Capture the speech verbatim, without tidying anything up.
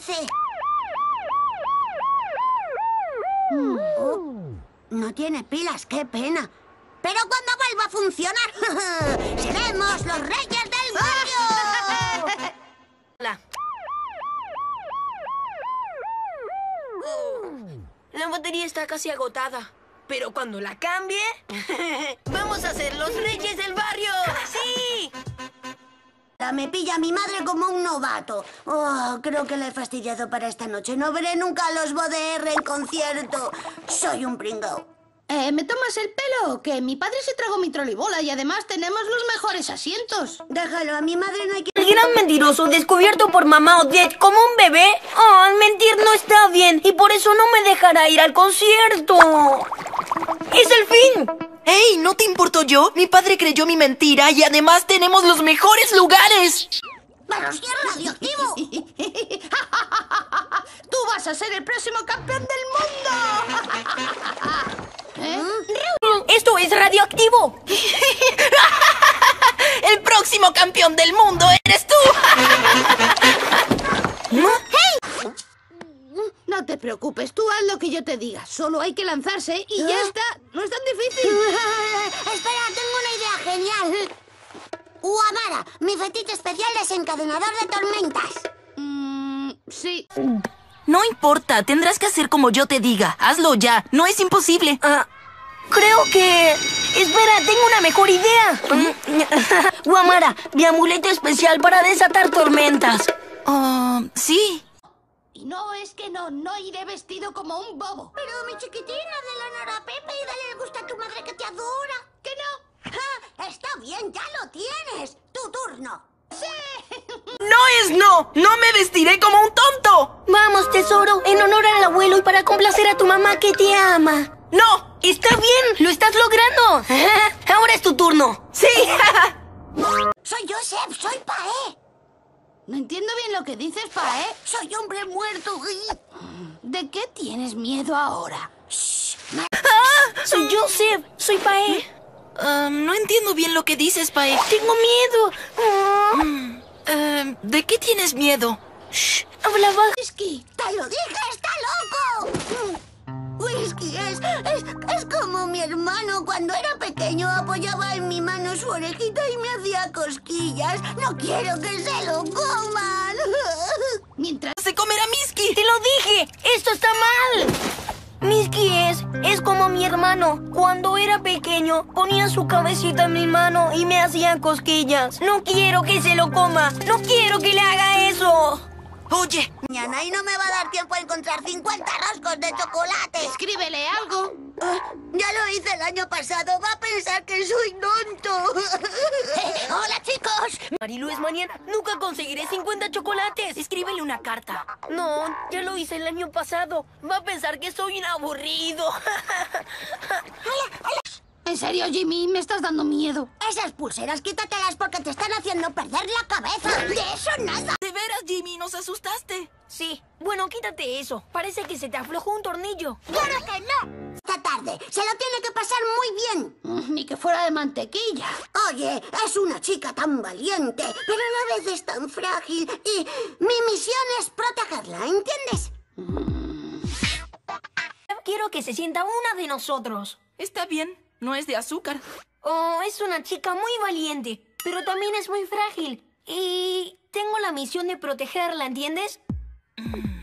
avance. Oh, no tiene pilas, qué pena. Pero cuando vuelva a funcionar, seremos los reyes del barrio. Hola. La batería está casi agotada. Pero cuando la cambie, vamos a ser los reyes del barrio. ¡Sí! Me pilla mi madre como un novato. Oh, creo que la he fastidiado para esta noche. No veré nunca a los B O D R en concierto. Soy un pringao. Eh, ¿me tomas el pelo? Que mi padre se tragó mi trolibola y además tenemos los mejores asientos. Déjalo, a mi madre no hay que... El gran mentiroso descubierto por mamá Odette como un bebé. Oh, mentir no está bien y por eso no me dejará ir al concierto. ¡Es el fin! ¡Ey! ¿No te importo yo? Mi padre creyó mi mentira y además tenemos los mejores lugares. ¡Pero si es radioactivo! ¡Tú vas a ser el próximo campeón del mundo! ¿Eh? ¡Esto es radioactivo! ¡El próximo campeón del mundo eres tú! ¡Hey! No te preocupes, tú haz lo que yo te diga. Solo hay que lanzarse y ya está. No es tan difícil. Espera, tengo una idea genial. Uamara, mi fetiche especial desencadenador de tormentas. Mm, sí. No importa, tendrás que hacer como yo te diga. Hazlo ya, no es imposible. Ah, creo que... Espera, tengo una mejor idea. Uamara, mi amuleto especial para desatar tormentas. Ah, sí. Y no es que no, no iré vestido como un bobo. Pero mi chiquitina de la Nora Pepe y dale el gusto a tu madre que te adora. ¿Que no? ¡Ja! Está bien, ya lo tienes. Tu turno. ¡Sí! ¡No es no! ¡No me vestiré como un tonto! Vamos, tesoro, en honor al abuelo y para complacer a tu mamá que te ama. ¡No! ¡Está bien! ¡Lo estás logrando! Ahora es tu turno. ¡Sí! Soy Joseph, soy Pae. No entiendo bien lo que dices, Pa, ¿eh? Soy hombre muerto. ¿De qué tienes miedo ahora? Shh. Soy Joseph, soy Pae. Ah, no entiendo bien lo que dices, Pae. Tengo miedo. Mm, eh, ¿De qué tienes miedo? Shh, habla bajo. Whisky, te lo dije, está loco. Whisky es, es, es como mi hermano. Cuando era pequeño apoyaba en mi mano su orejita y me hacía cosquillas. No quiero que se lo coman. Mientras... ¡Se comerá Misky! ¡Te lo dije! ¡Esto está mal! Misky es, es como mi hermano. Cuando era pequeño, ponía su cabecita en mi mano y me hacía cosquillas. No quiero que se lo coma. No quiero que le haga eso. Oye, Mañana y no me va a dar tiempo a encontrar cincuenta roscos de chocolate. Escríbele algo. Ah, ya lo hice el año pasado. Va a pensar que soy tonto. Hola, chicos. Marilu, mañana nunca conseguiré cincuenta chocolates. Escríbele una carta. No, ya lo hice el año pasado. Va a pensar que soy un aburrido. En serio, Jimmy, me estás dando miedo. Esas pulseras, quítatelas porque te están haciendo perder la cabeza. De eso nada. ¿de veras, Jimmy? ¿Nos asustaste? Sí, bueno, quítate eso. Parece que se te aflojó un tornillo. ¡Claro que no! Esta tarde se lo tiene que pasar muy bien. Mm, Ni que fuera de mantequilla. Oye, es una chica tan valiente, pero a la vez es tan frágil. Y mi misión es protegerla, ¿entiendes? Quiero que se sienta una de nosotros. Está bien, no es de azúcar. Oh, es una chica muy valiente, pero también es muy frágil. Y tengo la misión de protegerla, ¿entiendes? Mm.